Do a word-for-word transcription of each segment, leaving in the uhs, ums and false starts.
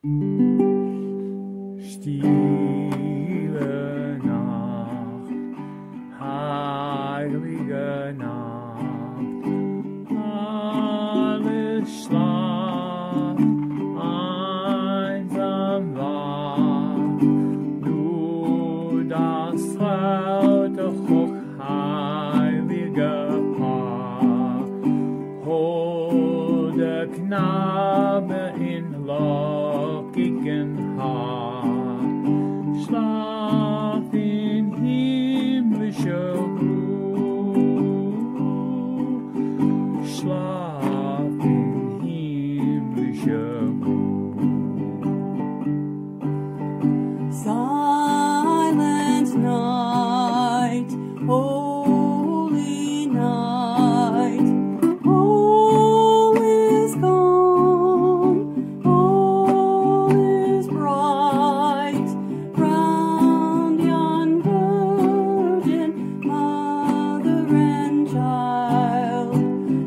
Stille Nacht, heilige Nacht, alles schlaft, einsam wach, du das traute hochheilige Paar, holde Knabe in lockigen Haar, schlaf in himmlischer Ruhe, schlaf in himmlischer Ruhe. Silent night, holy night, all is calm, all is bright, round yon virgin mother and child,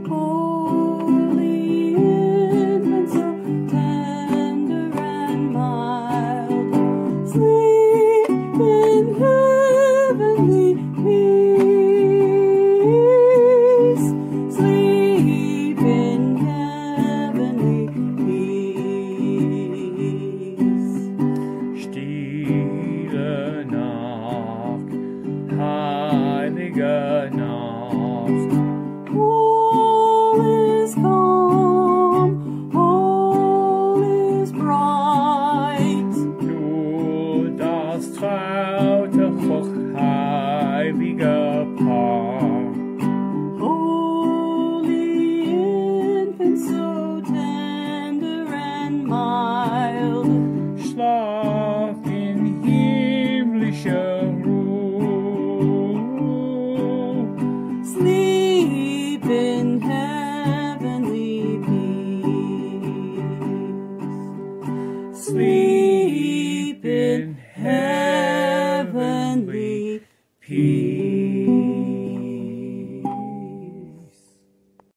holy infant so tender and mild, sleep in heavenly peace, sleep in heavenly peace. Stille Nacht, heilige Nacht, All is calm, all is bright, nur das traute hochheilige Paar, holy infant so tender and mild, schlaf in himmlischer Ruhe, sleep in heavenly peace, sleep in heavenly peace.